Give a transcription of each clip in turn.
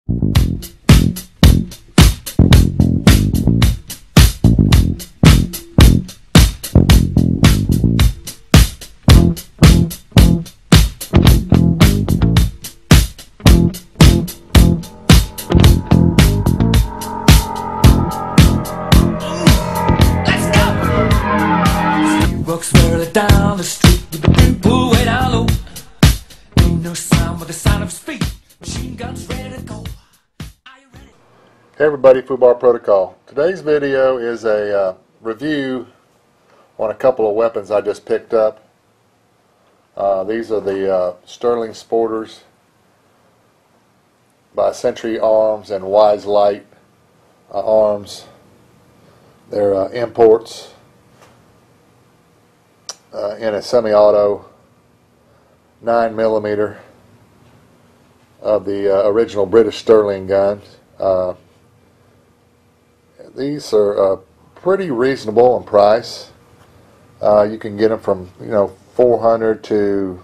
Walks further down the street with the big pool way down low. Ain't no sound but the sound of speed. Machine guns ready to go. Are you ready? Hey everybody, Football Protocol. Today's video is a review on a couple of weapons I just picked up. These are the Sterling Sporters by Century Arms and Wise Light Arms. They're imports in a semi-auto 9mm of the original British Sterling guns. These are pretty reasonable in price. You can get them from $400 to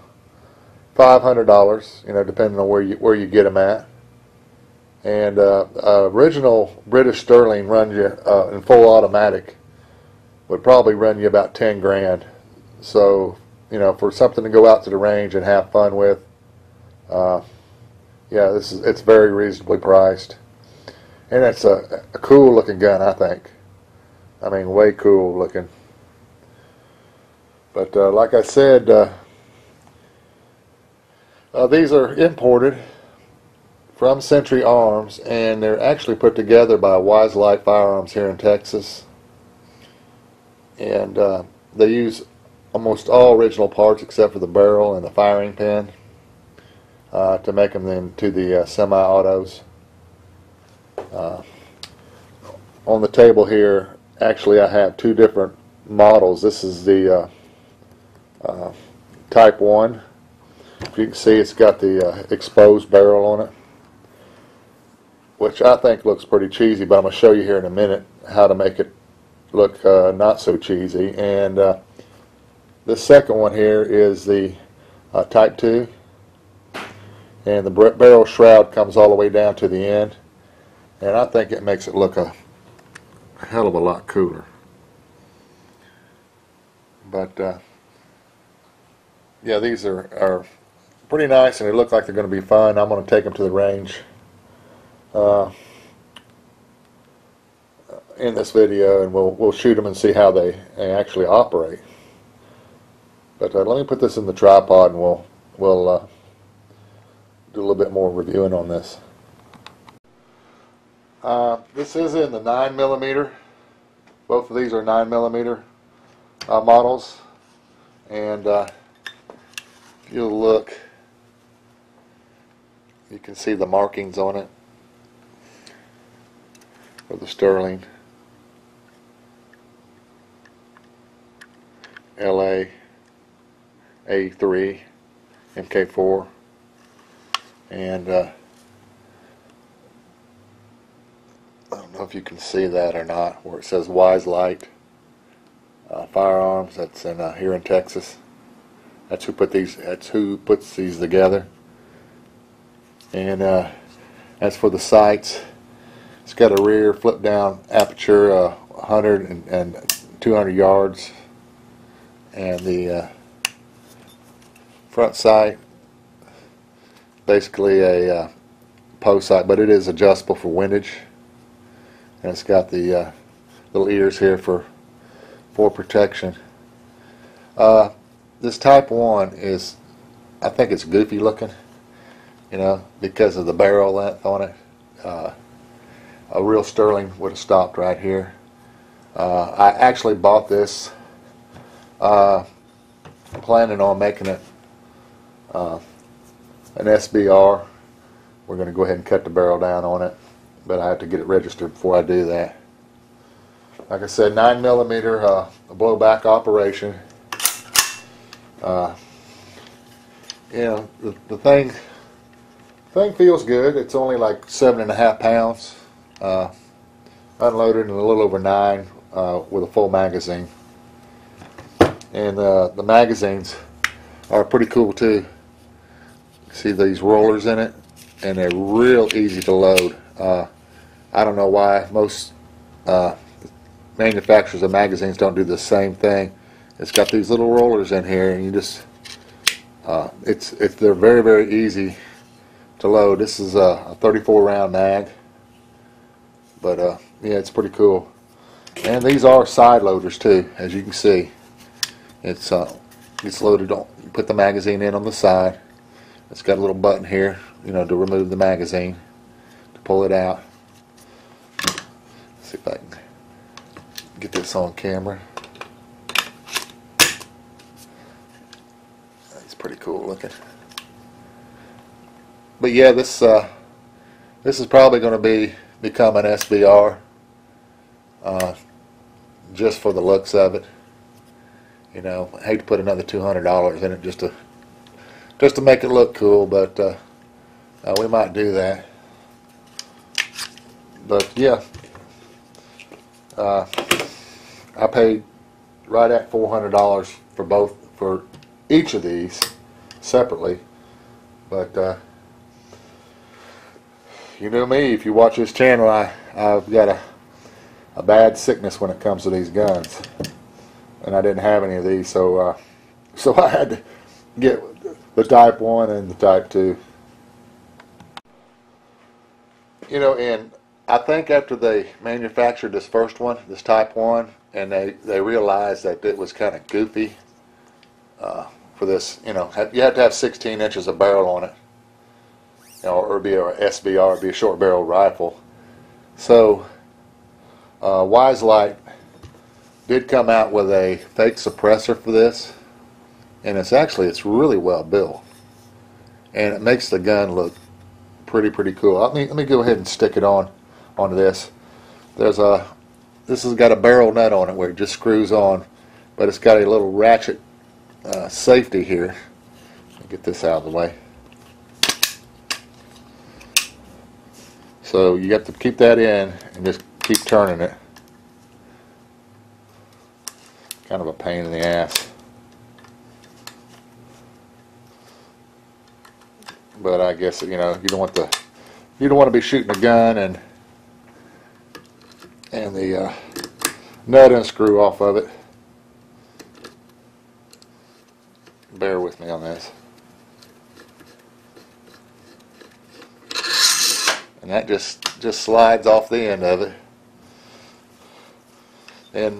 $500, depending on where you get them at. And original British Sterling runs you in full automatic would probably run you about 10 grand. So, for something to go out to the range and have fun with, yeah, it's very reasonably priced, and it's a cool looking gun, I think. I mean, way cool looking. But like I said, these are imported from Century Arms, and they're actually put together by Wise Light Firearms here in Texas, and they use almost all original parts except for the barrel and the firing pin to make them into the semi-autos. On the table here, actually I have two different models. This is the Type 1. If you can see, it's got the exposed barrel on it, which I think looks pretty cheesy, but I'm going to show you here in a minute how to make it look not so cheesy. And this second one here is the Type 2, and the barrel shroud comes all the way down to the end, and I think it makes it look a hell of a lot cooler. But yeah, these are pretty nice, and they look like they're going to be fun. I'm going to take them to the range in this video, and we'll shoot them and see how they actually operate. But let me put this in the tripod, and we'll do a little bit more reviewing on this. This is in the 9mm. Both of these are 9mm models, and if you'll look, you can see the markings on it for the Sterling. LA A3 MK4, and I don't know if you can see that or not, where it says Wise Light Firearms. That's in here in Texas. That's who put these. That's who puts these together. And as for the sights, it's got a rear flip down aperture, 100 and 200 yards, and the front sight, basically a post sight, but it is adjustable for windage, and it's got the little ears here for protection. This Type 1 is, I think it's goofy looking, because of the barrel length on it. A real Sterling would have stopped right here. I actually bought this planning on making it an SBR. We're going to go ahead and cut the barrel down on it, but I have to get it registered before I do that. Like I said, 9mm blowback operation. The thing feels good. It's only like 7.5 pounds, unloaded, and a little over 9 with a full magazine. And the magazines are pretty cool too. See these rollers in it. and they're real easy to load. I don't know why most manufacturers of magazines don't do the same thing. It's got these little rollers in here, and you just they're very, very easy to load. This is a 34 round mag, but yeah, it's pretty cool. And these are side loaders too, as you can see. It's loaded on. You put the magazine in on the side. It's got a little button here, you know, to remove the magazine, to pull it out. Let's see if I can get this on camera. It's pretty cool looking. But yeah, this is probably going to become an SBR, just for the looks of it. You know, I hate to put another $200 in it just to make it look cool, but we might do that. But yeah, I paid right at $400 for each of these separately. But you know me, if you watch this channel, I've got a bad sickness when it comes to these guns, and I didn't have any of these, so I had to get the Type 1 and the Type 2. You know, and I think after they manufactured this first one, this Type 1, and they realized that it was kind of goofy for this, you know, you have to have 16 inches of barrel on it, you know, or be a SBR, be a short barrel rifle. So Wise Light did come out with a fake suppressor for this, and it's really well built, and it makes the gun look pretty cool. Let me go ahead and stick it onto this. This has got a barrel nut on it where it just screws on, but it's got a little ratchet safety here. Let me get this out of the way. So you have to keep that in and just keep turning it. Kind of a pain in the ass, but I guess, you know, you don't want to be shooting a gun and the nut and screw off of it. Bear with me on this. And that just slides off the end of it. And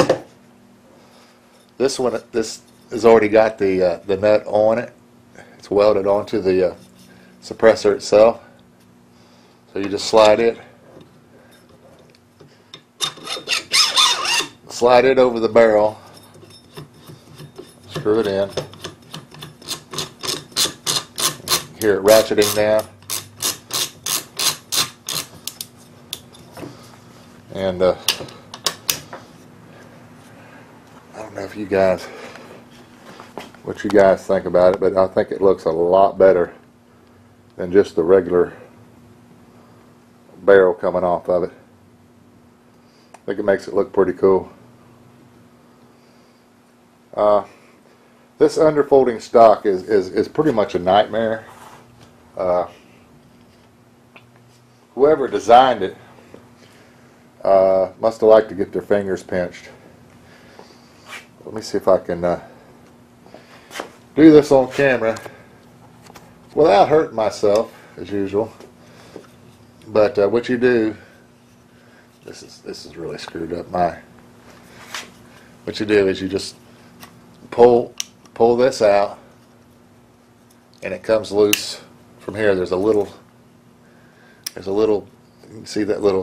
this has already got the nut on it. It's welded onto the suppressor itself. So you just slide it over the barrel, screw it in. Hear it ratcheting down. And I don't know if what you guys think about it, but I think it looks a lot better than just the regular barrel coming off of it. I think it makes it look pretty cool. This underfolding stock is pretty much a nightmare. Whoever designed it must have liked to get their fingers pinched. Let me see if I can do this on camera without hurting myself, as usual. But what you do, this is really screwed up. What you do is you just pull this out, and it comes loose from here. There's a little. You can see that little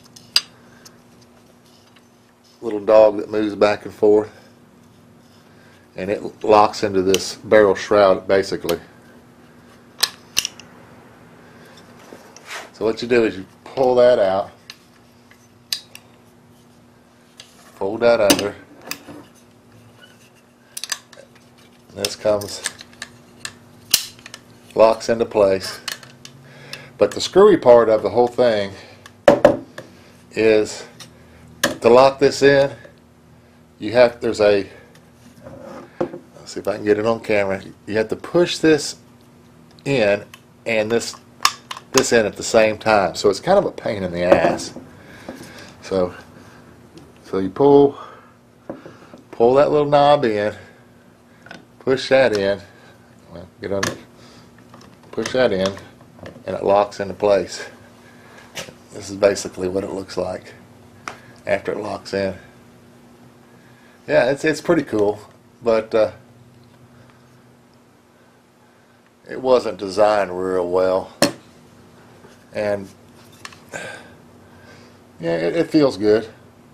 dog that moves back and forth, and it locks into this barrel shroud basically. So what you do is you pull that out, fold that under, and this locks into place. But the screwy part of the whole thing is to lock this in. Let's see if I can get it on camera. You have to push this in, and this this in at the same time. So it's kind of a pain in the ass. So you pull that little knob in, push that in, well, get under, push that in, and it locks into place. This is basically what it looks like after it locks in. Yeah, it's pretty cool, but it wasn't designed real well, and yeah, it feels good.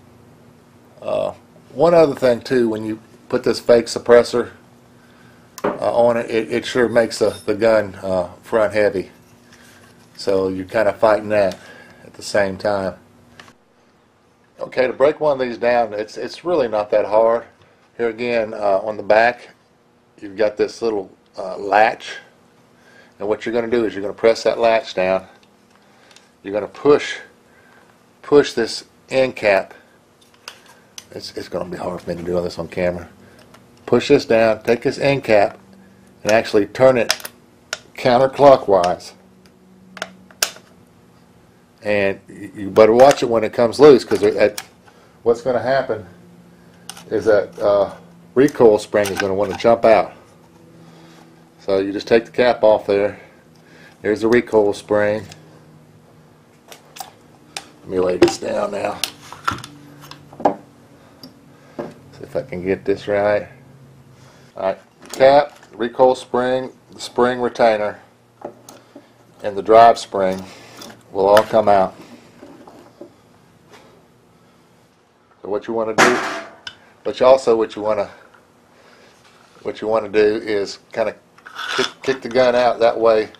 One other thing too, when you put this fake suppressor on it, it sure makes the gun front heavy. So you're kind of fighting that at the same time. Okay, to break one of these down, it's really not that hard. Here again, on the back, you've got this little latch, and what you're going to do is you're going to press that latch down. You're going to push this end cap. It's going to be hard for me to do this on camera. Push this down, take this end cap, and actually turn it counterclockwise. And you better watch it when it comes loose, because what's going to happen is that recoil spring is going to want to jump out. So you just take the cap off there. There's the recoil spring. Let me lay this down now. See if I can get this right. Alright, cap, recoil spring, the spring retainer, and the drive spring will all come out. So what you want to do, what you want to do is kind of kick the gun out that way.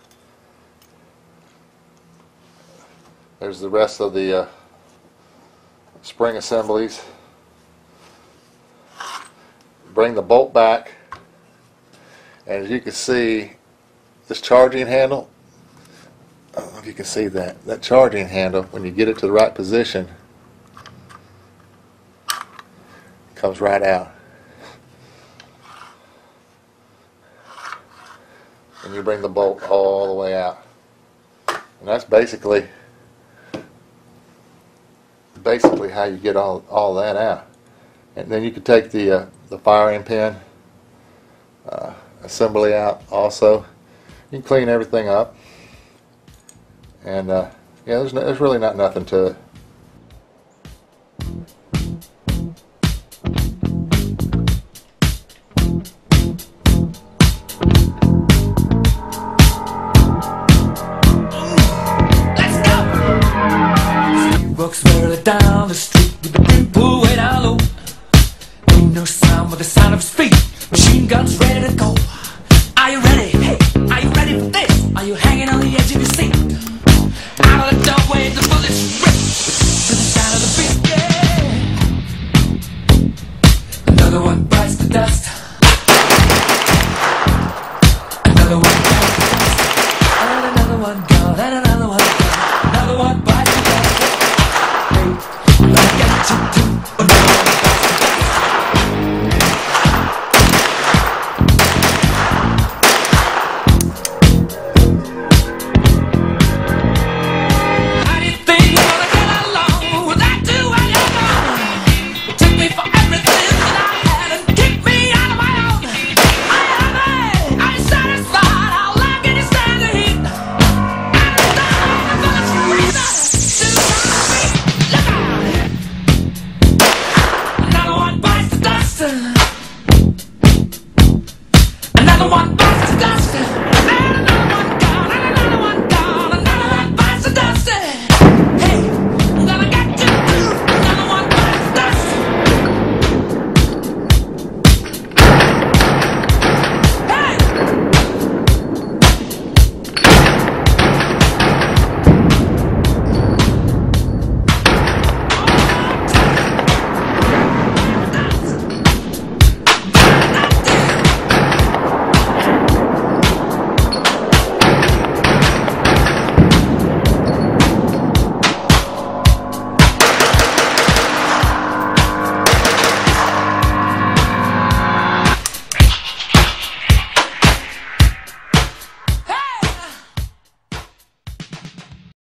There's the rest of the spring assemblies. Bring the bolt back, and as you can see, this charging handle, I don't know if you can see that charging handle, when you get it to the right position, comes right out. And you bring the bolt all the way out. And that's basically how you get all that out. And then you can take the firing pin assembly out also. You can clean everything up. And yeah, there's really not nothing to it. Walks barely down the street with the brim pulled way down low. Ain't no sound but the sound of his feet. Machine guns ready to go. Are you ready? Hey, are you ready for this? Are you hanging on the edge of your seat? Out of the doorway, the bullets rip to the sound of the beat. Yeah. Another one bites the dust. Another one bites the dust. And another one gone. And another one.